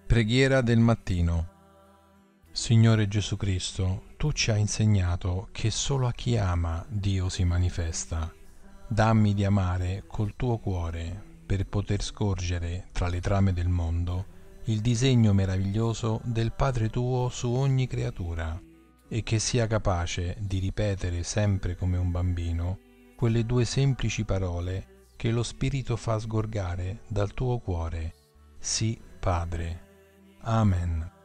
Preghiera del mattino. Signore Gesù Cristo, Tu ci hai insegnato che solo a chi ama Dio si manifesta. Dammi di amare col Tuo cuore per poter scorgere tra le trame del mondo il disegno meraviglioso del Padre Tuo su ogni creatura e che sia capace di ripetere sempre come un bambino quelle due semplici parole che lo Spirito fa sgorgare dal Tuo cuore. Sì, Padre. Amen.